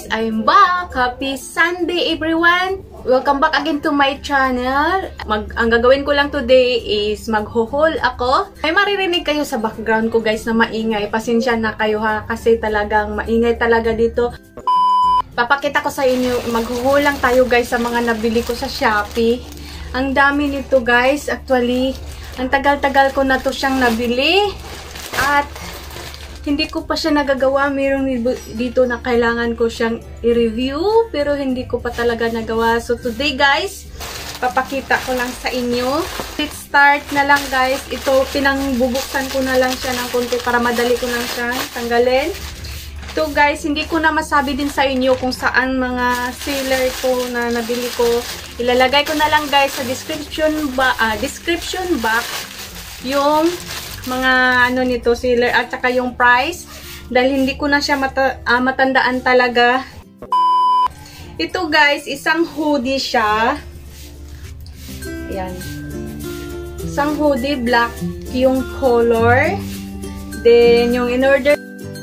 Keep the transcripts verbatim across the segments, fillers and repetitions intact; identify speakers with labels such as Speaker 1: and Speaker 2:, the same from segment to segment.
Speaker 1: I'm back! Happy Sunday everyone! Welcome back again to my channel. Mag ang gagawin ko lang today is magho-haul ako. May maririnig kayo sa background ko guys na maingay. Pasensya na kayo ha kasi talagang maingay talaga dito. Papakita ko sa inyo, magho-haul lang tayo guys sa mga nabili ko sa Shopee. Ang dami nito guys. Actually, ang tagal-tagal ko na to siyang nabili. At hindi ko pa siya nagagawa. Mayroong dito na kailangan ko siyang i-review. Pero hindi ko pa talaga nagawa. So today guys, papakita ko lang sa inyo. Let's start na lang guys. Ito, pinangbubuksan ko na lang siya ng konti para madali ko lang siya tanggalin. Ito guys, hindi ko na masabi din sa inyo kung saan mga seller ko na nabili ko. Ilalagay ko na lang guys sa description, ba ah, description box yung mga ano nito seller at saka yung price dahil hindi ko na siya mata, uh, matandaan talaga. Ito guys, isang hoodie siya. Ayan. Isang hoodie, black yung color. Then yung in order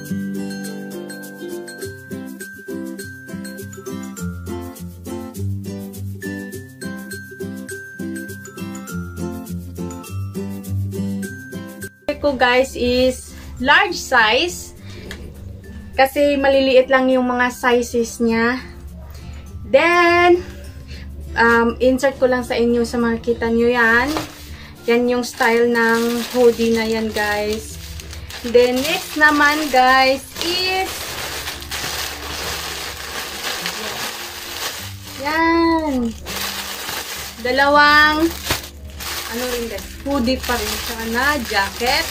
Speaker 1: ko guys is large size kasi maliliit lang yung mga sizes niya. Then um, insert ko lang sa inyo sa makita nyo yan. Yan yung style ng hoodie na yan guys. Then next naman guys is yan. Dalawang ano rin guys, hoodie pa rin siya na jacket.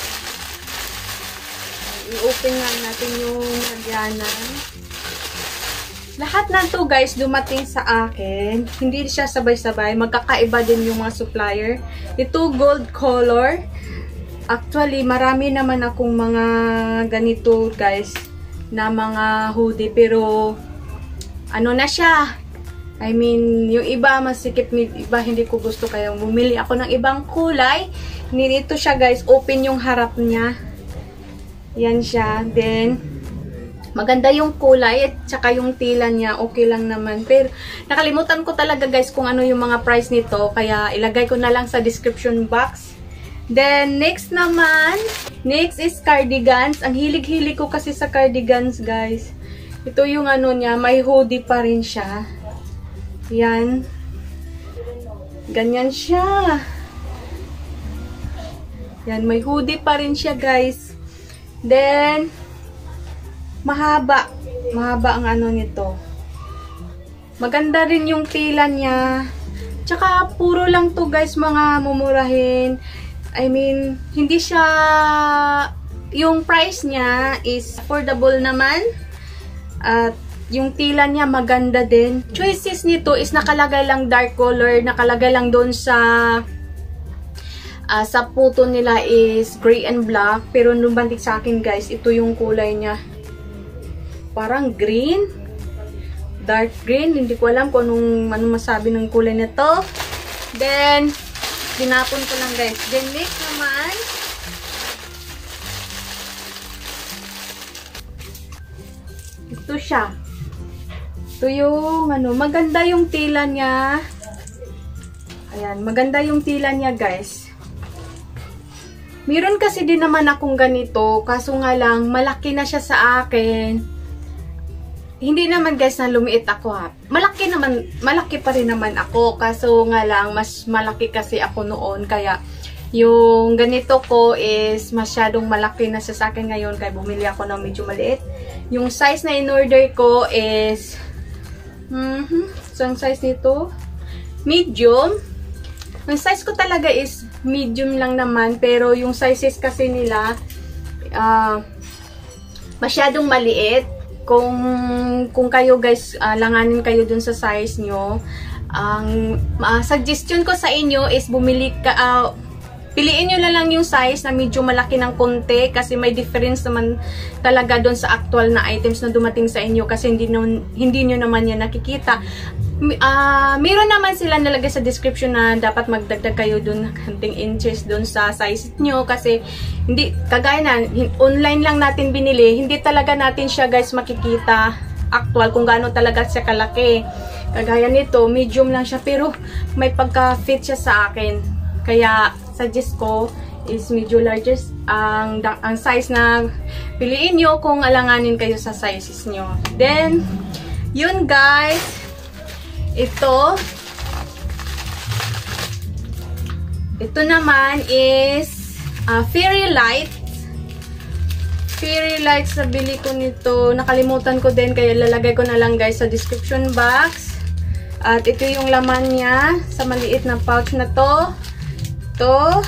Speaker 1: I-open lang natin yung lagyanan. Lahat na to guys dumating sa akin. Hindi siya sabay-sabay. Magkakaiba din yung mga supplier. Ito gold color. Actually, marami naman akong mga ganito guys na mga hoodie. Pero ano na siya? I mean, yung iba masikip, iba hindi ko gusto kaya bumili ako ng ibang kulay. Nito siya guys, open yung harap niya. Yan siya. Then, maganda yung kulay at saka yung tila niya, okay lang naman. Pero, nakalimutan ko talaga guys kung ano yung mga price nito. Kaya, ilagay ko na lang sa description box. Then, next naman, next is cardigans. Ang hilig-hilig ko kasi sa cardigans guys. Ito yung ano niya, may hoodie pa rin siya. Yan. Ganyan siya. Yan, may hoodie pa rin siya, guys. Then, mahaba. Mahaba ang ano nito. Maganda rin yung tila niya. Tsaka, puro lang to, guys, mga mumurahin. I mean, hindi siya, yung price niya is affordable naman. At, yung tila niya maganda din. Choices nito is nakalagay lang dark color, nakalagay lang doon sa uh, sa puto nila is gray and black. Pero nung bantik sa akin guys, ito yung kulay niya. Parang green. Dark green. Hindi ko alam kung anong, anong masabi ng kulay nito. Then, tinapon ko lang guys. Then next naman, ito siya. Ito yung, ano, maganda yung tila niya. Ayan, maganda yung tila niya, guys. Meron kasi din naman akong ganito, kaso nga lang, malaki na siya sa akin. Hindi naman, guys, na lumiit ako, ha. Malaki naman, malaki pa rin naman ako, kaso nga lang, mas malaki kasi ako noon, kaya, yung ganito ko is masyadong malaki na siya sa akin ngayon, kaya bumili ako ng medyo maliit. Yung size na in-order ko is Mm-hmm. So, ang size nito, medium. Ang size ko talaga is medium lang naman. Pero yung sizes kasi nila, uh, masyadong maliit. Kung, kung kayo guys, uh, langanin kayo dun sa size nyo, ang uh, suggestion ko sa inyo is bumili ka, uh, piliin nyo na lang yung size na medyo malaki ng konti kasi may difference naman talaga doon sa actual na items na dumating sa inyo kasi hindi, nun, hindi nyo naman yan nakikita. Uh, meron naman sila nalagay sa description na dapat magdagdag kayo doon ng konting inches doon sa size nyo kasi hindi, kagaya na, online lang natin binili, hindi talaga natin siya guys makikita actual kung gaano talaga siya kalaki. Kagaya nito, medium lang siya pero may pagka-fit siya sa akin. Kaya suggest ko is medyo largest ang, ang size na piliin nyo kung alanganin kayo sa sizes nyo. Then, yun guys, ito, ito naman is uh, Fairy Light. Fairy Lights na bili ko nito. Nakalimutan ko din kaya lalagay ko na lang guys sa description box. At ito yung laman niya sa maliit na pouch na to. Ito.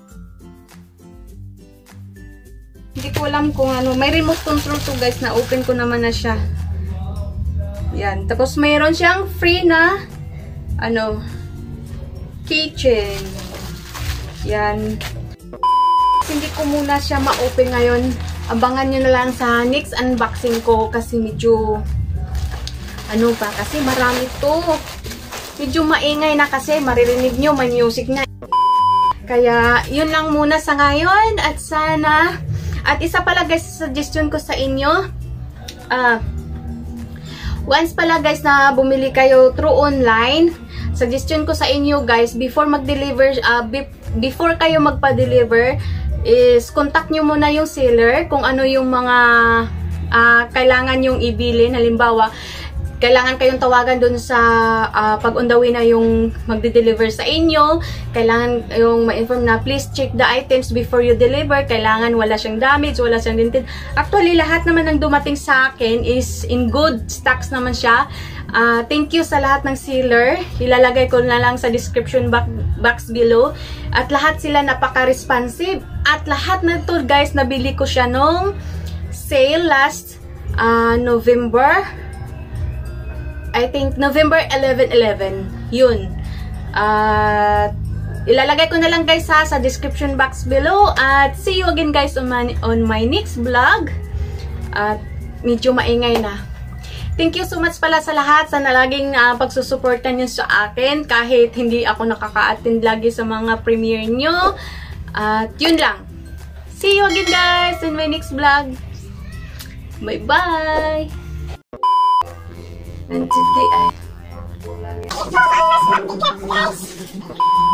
Speaker 1: Hindi ko alam kung ano. May remote control to guys na open ko naman na siya. Yan. Tapos mayroon siyang free na ano keychain. Yan. Hindi ko muna siya ma-open ngayon. Abangan nyo na lang sa next unboxing ko kasi medyo ano pa, kasi marami to. Medyo maingay na kasi maririnig nyo, may music na. Kaya yun lang muna sa ngayon at sana, at isa pala guys, suggestion ko sa inyo, ah, uh, once pala guys na bumili kayo through online, suggestion ko sa inyo guys, before mag-deliver, uh, be before kayo magpa-deliver, is contact nyo muna yung seller kung ano yung mga uh, kailangan yung ibili. Halimbawa, kailangan kayong tawagan dun sa uh, pag on the way na yung magde-deliver sa inyo. Kailangan yung ma-inform na please check the items before you deliver. Kailangan wala siyang damage, wala siyang dented. Actually, lahat naman ng dumating sa akin is in good stocks naman siya. Uh, thank you sa lahat ng seller. Ilalagay ko na lang sa description box below. At lahat sila napaka-responsive. At lahat na to guys, nabili ko siya nung sale last uh, November. I think November eleven eleven. Yun. Uh, ilalagay ko na lang guys ha, sa description box below. At see you again guys on my, on my next vlog. At medyo maingay na. Thank you so much pala sa lahat. Sana laging uh, pagsusuporta nyo sa akin. Kahit hindi ako nakaka-attend lagi sa mga premiere nyo. At yun lang. See you again guys in my next vlog. Bye-bye! And today I...